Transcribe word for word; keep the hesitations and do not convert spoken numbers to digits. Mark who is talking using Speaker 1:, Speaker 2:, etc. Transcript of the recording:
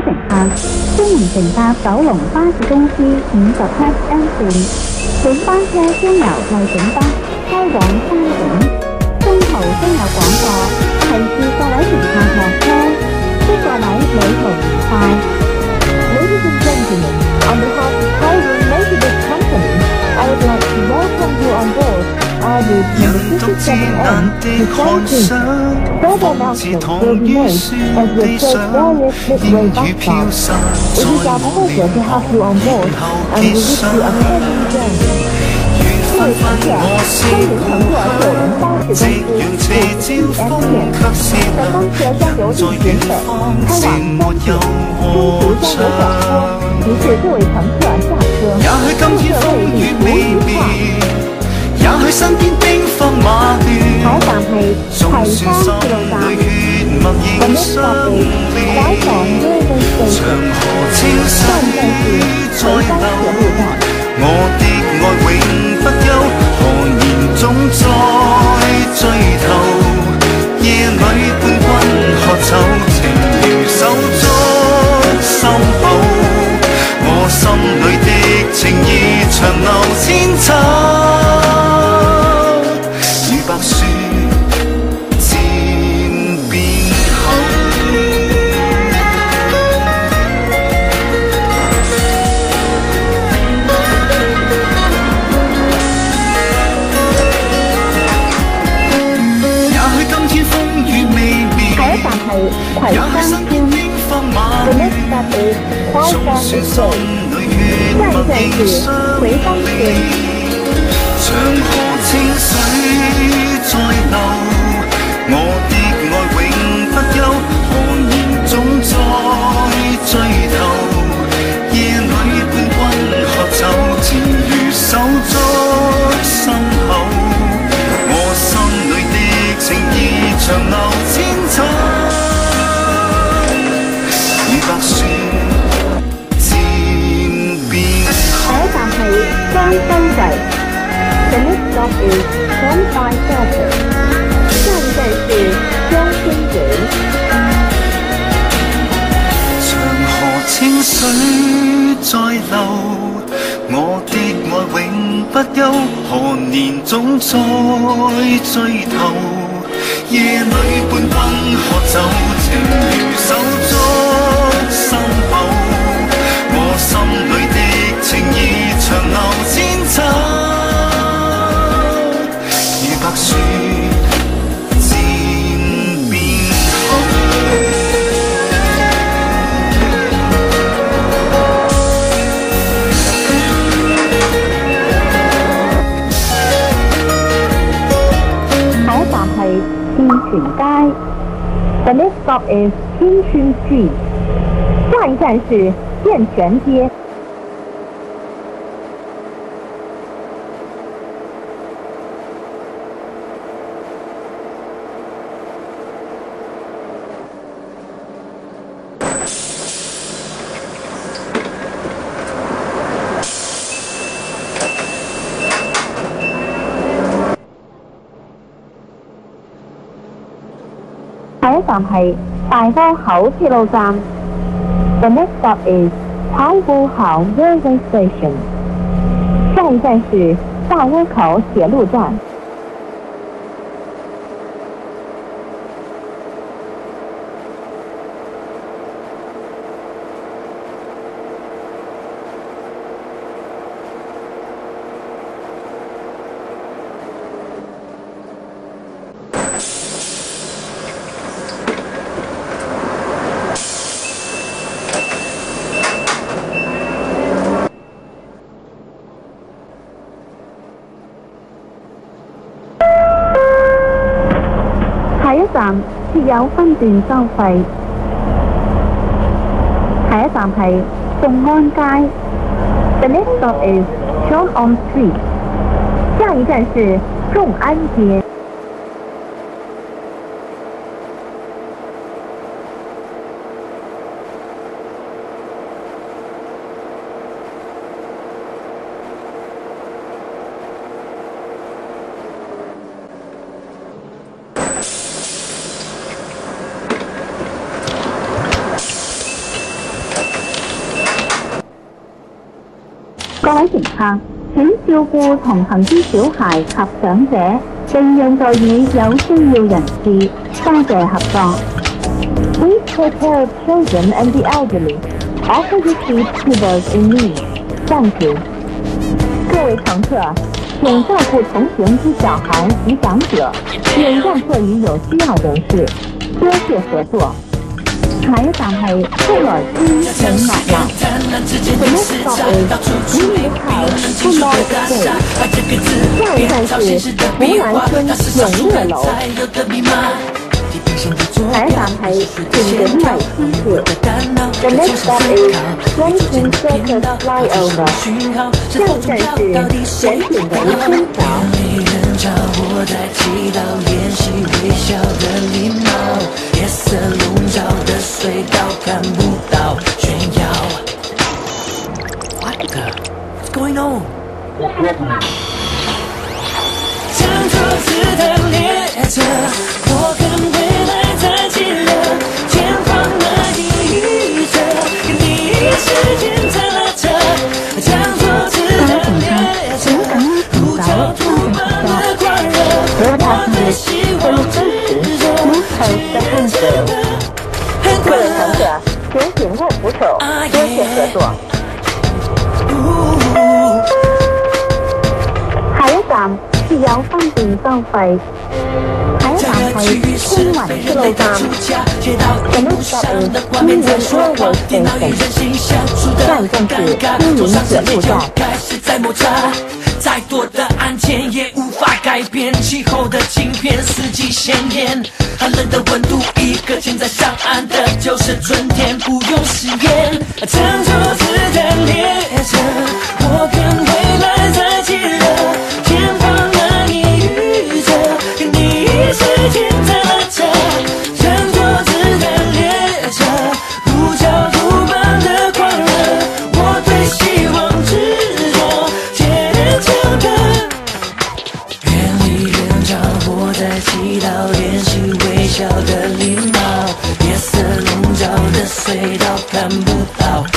Speaker 1: 乘客，歡迎乘搭九龍巴士公司五十七 N 線，本班車將由荔景北開往山景，中途將有廣播，提示各位乘客落車，祝各位旅途愉快。Ladies and gentlemen, on behalf of Taiwan Motorbus Company, I would like to welcome you on board our route number fifty-seven M to Chongqing. Further announcements will be made as we approach various midway bus stops. It is our pleasure to have you on board, and we wish you a pleasant journey. 各位乘客，歡迎乘坐九龍巴士公司五 N 線，本班車將由地點北開往山景，中途將有廣播，提示各位乘客下車。祝各位旅途愉快。也許身邊兵荒馬亂，下一站係葵芳鐵路站。The next stop is 海防 Railway Station。下一站是葵芳鐵路站。我的愛永不休，何年總在追頭？夜裏伴君喝酒，情如手足心抱。我心裏的情意長流千秋，如白雪漸變厚。葵芳村 The next stop is 花山 Estate。下一站是葵芳村。長河清水在流，我的愛永不休，何年總在追頭？夜裏伴君喝酒，情如手足心口。我心裏的情意長流千秋。白雪漸變厚。下一站係江西圍 The next stop is 江快 Circle。下一站是江春園。長河清水在流，我的愛永不休，何年總在追頭？夜裏伴君喝酒，情如手足心抱，我心裏的情意長流千秋，如白雪漸變厚。下一站係天泉街。The next stop is 天泉 Street。下一站是健全街。下一站係大窩口鐵路站。The next stop is 太湖口 Railway Station。下一站是大窩口鐵路站。下一站設有分段收費。下一站係眾安街。The next stop is 眾安 Street。下一站是眾安街。 各位乘客，請照顧同行之小孩及長者，並讓座椅有需要人士。多謝合作。Please take care of children and the elderly. Offer your seat to those in need. Thank you. 各位乘客，请照顧同行之小孩及長者，並讓座於有需要人士。多謝合作。下一站係福來村永樂樓。The next stop is Greenwood House, Football Estate. 下一站是福來村永樂樓。下一站係前景圍天橋。The next stop is Swanton Circus Flyover. 下一站是前景圍天橋。我在祈禱練習微笑的禮貌，夜色籠罩的隧道看不到炫耀。What the? What's going on? 将桌子的列車，我跟未來在起了，前方的第一車，跟第一時間在拉扯，將桌子的列車，呼叫圖般的狂熱，我對希望執着，堅強的很快樂。請緊握扶手，多謝合作。下一站設有分段收費。下一站係天雲鐵路站。The next stop is Union Railway Station. 下一站是天雲鐵路站。再多的案件也无法改变气候的镜片，四季鲜艳，寒冷的温度，一个潜在上岸的就是春天，不用食言。乘桌子的列车，我跟未来在起了，前方的你预测，跟第一时间在拉扯。乘桌子的列车，呼叫图般的狂热，我对希望执着。远离人潮，我在祈禱練習微笑的禮貌，夜色籠罩的隧道看不到